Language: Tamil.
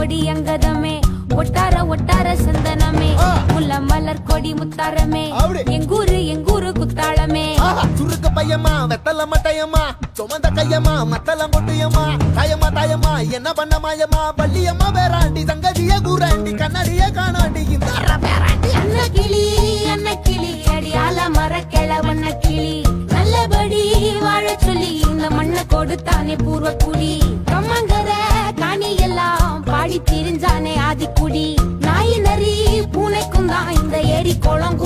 கொடி அங்கதமே ஒட்டார ஒட்டார சந்தனமே முல்ல மலர் கொடி முத்தாரமே எங்கூரு குத்தாளமே சுருக்கு பையமா வெத்தல மட்டையம்மா சுமந்த கையம்மா மத்தல கொட்டியம்மா தாயம்மா தாயம்மா என்ன பண்ண மாயம்மா பள்ளியம்மா வேறாண்டி சங்கதிய கூறாண்டி கண்ணாடிய காணாண்டி இந்த அன்ன கிளி அடியால மர கிழவண்ண கிளி நல்லபடி வாழ சொல்லி இந்த மண்ணை கொடுத்தானே பூர்வ குடி கம்மங்கர காணி எல்லாம் பாடி திரிஞ்சானே ஆதிக்குடி நாய் நரி பூனைக்கும் தான் இந்த ஏரி குளம்